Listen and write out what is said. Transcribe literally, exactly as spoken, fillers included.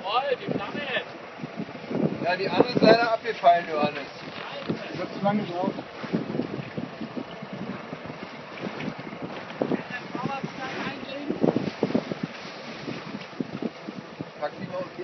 Jawohl, die Flamme. Ja, die andere ist leider abgefallen, Johannes. Ich hab zu lange gebraucht.